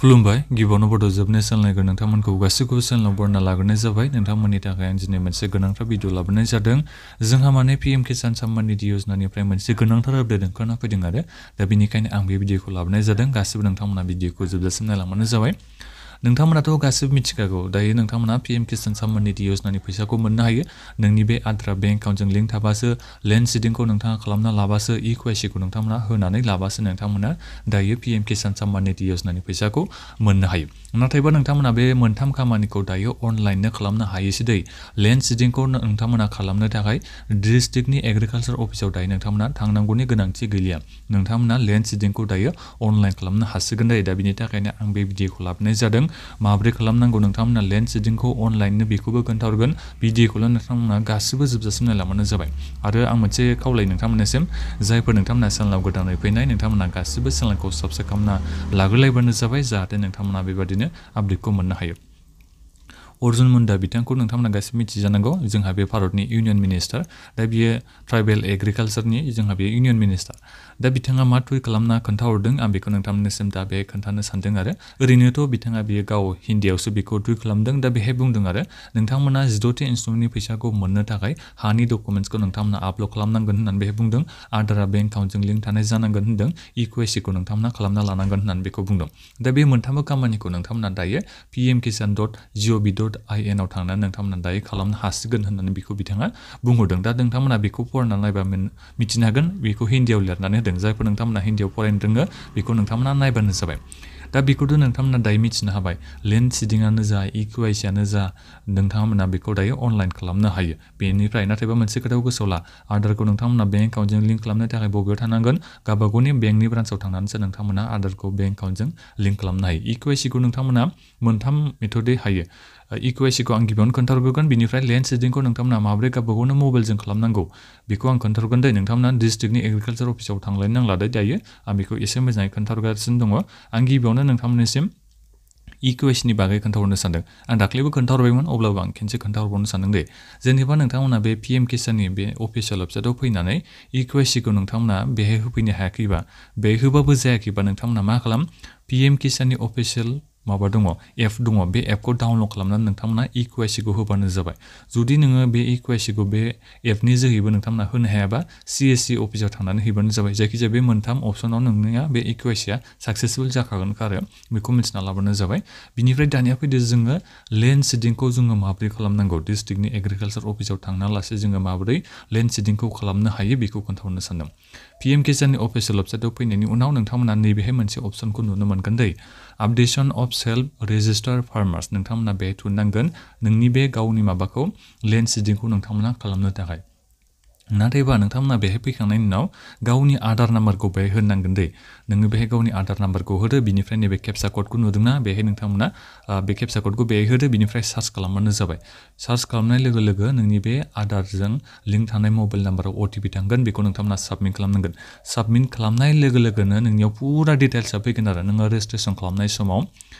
खुलुमबाय गिबियावनो बड' जोबनाय सोलोंनायखौ नोंथांमोनखौ गासैखौबो सोलोंनायाव बरना लाग्रोनाय जाबाय नोंथांमोननि थाखाय आं दिनै मोनसे गोनांथार भिडिअ लाबोनाय जादों जोंहा माने पीएम किसान सम्मान निधि योजनानिफ्राय मोनसे गोनांथार आपडेट ओंखारना फैदों आरो दा बेनिखायनो आं बे भिडिअखौ लाबोनाय जादों गासिबो नोंथांमोना भिडिअखौ जोबजासिम नायलांबानो जाबाय नोंथांमोनाथ' गासिबो मिथिखागौ दायो नोंथांमोना पीएम किसान सम्मान निधि योजनानि फैसाखौ मोननो हायो नोंनि बे आधार बेंक एकाउन्टजों लिंक थाबासो लेन्ड सिडिंखौ नोंथाङा खालामना लाबासो इक्वेसिखौ नोंथांमोना होनानै लाबासो नोंथांमोना दायो पीएम किसान सम्मान निधि योजनानि फैसाखौ मोननो हायो नाथायबा नोंथांमोना बे मोनथाम खामानिखौ दायो अनलाइननो खालामनो हायोसै दै लेन्ड सिडिंखौ नोंथांमोना खालामनो थाखाय डिस्ट्रिक्टनि एग्रिकालचार अफिसाव दायो नोंथांमोना थांनांगौनि गोनांथि गैलिया नोंथांमोना लेन्ड सिडिंखौ दायो अनलाइन खालामनो हासिगोन दै दा बिनि थाखायनो आं बे भिडिअखौ लाबोनाय जादों माबोरै खालामनांगौ नोंथांमोना लेन्ड सिडिंखौ अनलाइननो बेखौबो खोन्थाहरगोन भिडिअखौल' नोंथांमोना गासिबो जोबजासिम नायलांबानो जाबाय आरो आं मोनसे खावलाय नोंथांमोननिसिम जायफोर नोंथांमोना चेनेलाव गोदानै फैनाय नोंथांमोना गासिबो चेनेलखौ साबस्क्राइब खालामना लाग्रोलायबानो जाबाय जाहाथे नोंथांमोना बेबादिनो आपडेटखौ मोननो हायो अर्जुन मुन्डा बिथांखौ नोंथांमोना गासिबो मिथिजानांगौ जोंहा बे भारतनि इउनियन मिनिस्टार दा बियो ट्राइबेल एग्रिकालचारनि जोंहा बे इउनियन मिनिस्टार दा बिथाङा मा टुइट खालामना खोन्थाहरदों आं बेखौ नोंथांमोननिसिम दा बे खोन्थानो सानदों आरो ओरैनोथ' बिथाङा बियो गाव हिन्दीयावसो बेखौ टुइट खालामदों दा बेहाय बुंदों आरो नोंथांमोना 16थि इनस्टलमेन्टनि फैसाखौ मोननो थाखाय हानि डकुमेन्ट्सखौ नोंथांमोना आपल'ड खालामनांगोन होननानै बेहाय बुंदों आधारा बेंक एकाउन्टजों लिंक थानाय जानांगोन होनदों इक्वेसिखौ नोंथांमोना खालामना लानांगोन होननानै बेखौ बुंदों दा बे मोनथामबो खामानिखौ नोंथांमोना दायो pmkisan.gov.in आव थांनानै नोंथांमोना दायो खालामनो हासिगोन होननानै बेखौ बिथाङा बुंहरदों दा नोंथांमोना बेखौ फरायना नायबा मिथिनो हागोन बेखौ हिन्दीयाव लिरनानै होदों जायफोर नोंथांमोना हिन्दीयाव फरायनो रोङो बेखौ नोंथांमोना नायबानो जाबाय दा बेखौथ' नोंथांमोना दायो मिथिनो हाबाय लेन्ड सिडिंआनो जा इक्वेसियानो जा नोंथांमोना बेखौ दायो अनलाइन खालामनो हायो बेनिफ्राय नाथायबा मोनसे खोथाखौ गोसोआव ला आधारखौ नोंथांमोना बेंक एकाउन्टजों लिंक खालामनो थाखाय बबेयाव थानांगोन गावबागावनि बेंकनि ब्रान्सआव थांनानैसो नोंथांमोना आधारखौ बेंक एकाउन्टजों लिंक खालामनो हायो इक्वेसिखौ नोंथांमोना मोनथाम मेथदै हायो इक्वेसिखौ आं गिबियावनो खोन्थाहरगोन बिनिफ्राय लेन्ड सिडिंखौ नोंथांमोना माबोरै गावबागावनो मबाइलजों खालामनांगौ बेखौ आं खोन्थाहरगोन दै नोंथांमोना डिस्ट्रिक्टनि एग्रिकालचार अफिसाव थांलायनो नांला दायो आं बेखौ एसे मोजाङै खोन्थाहरगासिनो दङ आं गिबियावनो नोंथांमोननिसिम इक्वेसनि बागै खोन्थाहरनो सानदों आं दाख्लैबो खोन्थाहरबायमोन अब्लाबो आं खेनसे खोन्थाहरबावनो सानदों दे जेनेबा नोंथांमोना बे पीएम किसाननि बे अफिसियेल वेबसाइटआव फैनानै इक्वेसिखौ नोंथांमोना बेहाय होफैनो हायाखैबा बे होबाबो जायाखैबा नोंथांमोना मा खालाम पीएम किसाननि अफिसियेल माबा दङ एप दङ बे एपखौ डाउनलड खालामनानै नोंथांमोना इक्वेसिखौ होबानो जाबाय जुदि नोङो बे इक्वेसिखौ बे एपनि जोहैबो नोंथांमोना होनो हायाबा सीएससी अफिसाव थांनानै हैबानो जाबाय जायखिजाया बे मोनथाम अपसनाव नोंनिया बे इक्वेसिया साक्सेसफुल जाखागोनखा आरो बेखौ मिथिना लाबानो जाबाय बिनिफ्राय दानिया फैदो जोङो लेन्ड सिडिंखौ जोङो माबोरै खालामनांगौ डिस्ट्रिक्टनि एग्रिकालचार अफिसाव थांनालासे जोङो माबोरै लेन्ड सिडिंखौ खालामनो हायो बेखौ खोन्थाहरनो सानदों पीएम किसाननि अफिसियेल वेबसाइटआव फैनायनि उनाव नोंथांमोना नैबेहाय मोनसे अपसनखौ नुनो मोनगोन दै updation of self registered farmers नोंथांमोना बेहाय थुनांगोन नोंनि बे गावनि माबाखौ लेन्ड सिडिंखौ नोंथांमोना खालामनो थाखाय नाथायबा नोंथांमोना बेहाय फैखांनायनि उनाव गावनि आधार नाम्बारखौ बेहाय होनांगोन दै नोङो बेहाय गावनि आधार नाम्बारखौ होदो बिनिफ्राय नैबे केपसा क'डखौ नुदोंना बेहाय नोंथांमोना बे केपसा क'डखौ बेहाय होदो बिनिफ्राय सार्च खालामबानो जाबाय सार्च खालामनाय लोगो लोगो नोंनि बे आधारजों लिंक थानाय मबाइल नाम्बाराव अटिपि थांगोन बेखौ नोंथांमोना साबमिट खालामनांगोन साबमिट खालामनाय लोगो लोगोनो नोंनियाव फुरा डिटेल्सआ फैगोन आरो नोङो रेजिस्ट्रेसन खालामनाय समाव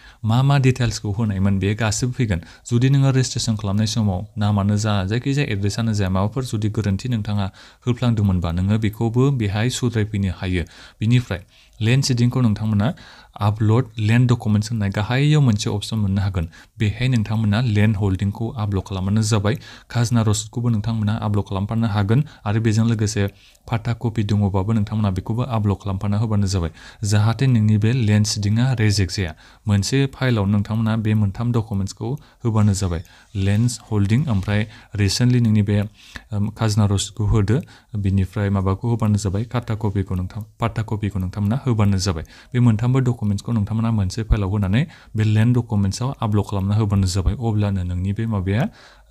मा डिटेल्सखौ होनायमोन बे गासिबो फैगोन जुदि नोङो रेजिस्ट्रेसन खालामनाय समाव नामानो जा जायखिजाया एड्रेसानो जाया माबाफोर जुदि गोरोन्थि नोंथाङा होफ्लांदोंमोनबा नोङो बेखौबो बेहाय सुद्रायफैनो हायो बिनिफ्राय लेन्ड सिडिंखौ नोंथांमोना आपल'ड लेन्ड डकुमेन्ट्स होननाय गाहायाव मोनसे अपसन मोननो हागोन बेहाय नोंथांमोना लेन्ड हल्डिंखौ आपल'ड खालामबानो जाबाय खाजोना रसिदखौबो नोंथांमोना आपल'ड खालामफानो हागोन आरो बेजों लोगोसे फाटा कपि दङबाबो नोंथांमोना बेखौबो आपल'ड खालामफाना होबानो जाबाय जाहाथे नोंनि बे लेन्ड सिडिंआ रेजेक्ट जाया मोनसे फाइलाव नोंथांमोना बे मोनथाम डकुमेन्ट्सखौ होबानो जाबाय लेन्ड हल्डिं ओमफ्राय रिसेन्टलि नोंनि बे खाजोना रसिदखौ होदो बिनिफ्राय माबाखौ होबानो जाबाय फाटा कपिखौ नोंथांमोना होबानो जाबाय बे मोनथामबो डकुमेन्ट्सखौ नोंथांमोना मोनसे फाइलाव होनानै बे लेन्ड डकुमेन्ट्सआव आपल'ड खालामना होबानो जाबाय अब्लानो नोंनि बे माबाया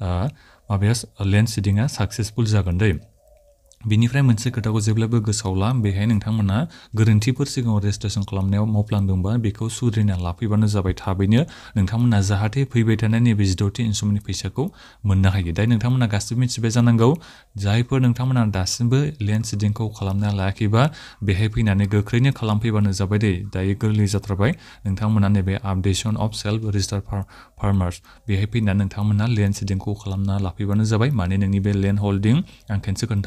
लेन्ड सिडिंआ साक्सेसफुल जागोन दै बिनिफ्राय मोनसे खोथाखौ जेब्लाबो गोसोआव ला बेहाय नोंथांमोना गोरोन्थिफोर सिगाङाव रेजिस्ट्रेसन खालामनायाव मावफ्लांदोंबा बेखौ सुद्रायना लाफैबानो जाबाय थाबैनो नोंथांमोना जाहाथे फैबाय थानाय नैबे 16थि इनस्टलमेन्टनि फैसाखौ मोननो हायो दायो नोंथांमोना गासिबो मिथिबाय जानांगौ जायफोर नोंथांमोना दासिमबो लेन्ड सिडिंखौ खालामना लायाखैबा बेहाय फैनानै गोख्रैनो खालामफैबानो जाबाय दै दायो गोरलै जाथारबाय नोंथांमोना नैबे updation of self registered farmers बेहाय फैनानै नोंथांमोना लेन्ड सिडिंखौ खालामना लाफैबानो जाबाय माने नोंनि बे लेन्ड हल्डिं आं खेनसे खोन्थाहरबावनोसै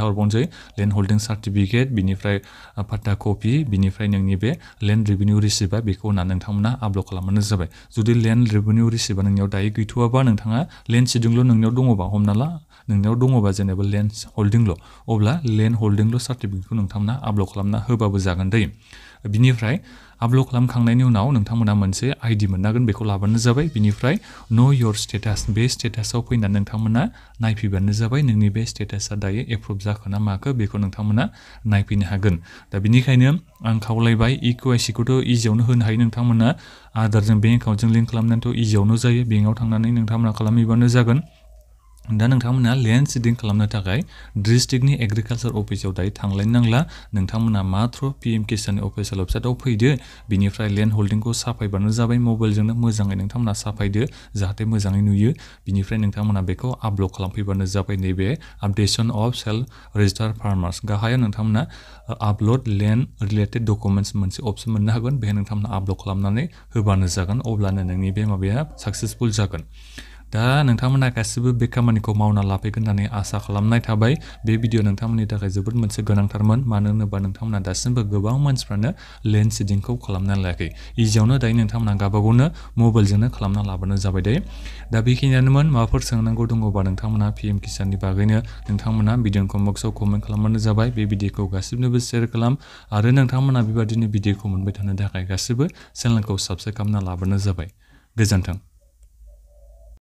लेन्ड होल्डिं सार्टिफिकेट बिनिफ्राय पाट्टा कपि बिनिफ्राय नोंनि बे लेन्ड रेभिनिउ रिसिप्टआ बेखौ होना नोंथांमोना आपल'ड खालामबानो जाबाय जुदि लेन्ड रेभिनिउ रिसिप्टआ नोंनियाव दायो गैथ'वाबा नोंथाङा लेन्ड सिडिंल' नोंनियाव दङबा हमना ला नोंनियाव दङबा जेनेबा लेन्ड होल्डिंल' अब्ला लेन्ड होल्डिंल' सार्टिफिकेटखौ नोंथांमोना आपल'ड खालामना होबाबो जागोन दै बिनिफ्राय आपल'ड खालामखांनायनि उनाव नोंथांमोना मोनसे आइडि मोननांगोन बेखौ लाबानो जाबाय बिनिफ्राय नो योर स्टेटास बे स्टेटासाव फैनानै नोंथांमोना नायफैबानो जाबाय नोंनि बे स्टेटासा दायो एप्रुभ जाखो ना माखो बेखौ नोंथांमोना नायफैनो हागोन दा बिनिखायनो आं खावलायबाय इकेवाइसिखौथ' इजियावनो होनो हायो नोंथांमोना आधारजों बेंक एकाउन्टजों लिंक खालामनानैथ' इजियावनो जायो बेंकआव थांनानै नोंथांमोना खालामहैबानो जागोन दा नोंथांमोना लेन्ड सिडिं खालामनो थाखाय डिस्ट्रिक्टनि एग्रिकालसार अफिसाव दायो थांलायनो नांला नोंथांमोना मात्र पिएम किसान अफिसियेल वेबसाइटआव फैदो बिनिफ्राय लेन्ड होल्डिंखौ साफायबानो जाबाय मबाइलजोंनो मोजाङै नोंथांमोना साफायदो जाहाथे मोजाङै नुयो बिनिफ्राय नोंथांमोना बेखौ आपल'ड खालामफैबानो जाबाय नैबे updation of self registered farmers गाहायाव नोंथांमोना आपल'ड लेन्ड रिलेटेड डकुमेन्ट्स मोनसे अपसन मोननो हागोन बेहाय नोंथांमोना आपल'ड खालामनानै होबानो जागोन अब्लानो नोंनि बे माबाया साक्सेसफुल जागोन दा नोंथांमोना गासिबो बे खामानिखौ मावना लाफैगोन होननानै आसा खालामनाय थाबाय बे भिडिअ नोंथांमोननि थाखाय जोबोद मोनसे गोनांथारमोन मानो होनोबा नोंथांमोना दासिमबो गोबां मानसिफ्रानो लेन्ड सिडिंखौ खालामना लायाखै इजियावनो दायो नोंथांमोना गावबागावनो मबाइलजोंनो खालामना लाबानो जाबाय दे दा बेखिनियानोमोन माबाफोर सोंनांगौ दङबा नोंथांमोना पिएम किसाननि बागैनो नोंथांमोना भिडिअ कमेन्ट बक्सआव कमेन्ट खालामबानो जाबाय बे भिडिअखौ गासिबनोबो शेयार खालाम आरो नोंथांमोना बेबादिनो भिडिअखौ मोनबाय थानो थाखाय गासिबो चेनेलखौ साबस्क्राइब खालामना लाबानो जाबाय गोजोन्थों